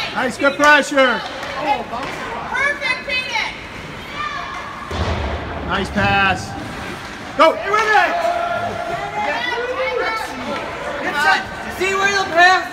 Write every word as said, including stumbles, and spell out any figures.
Nice, good pressure. Perfect, beat it. Nice pass. Go. See where you pass?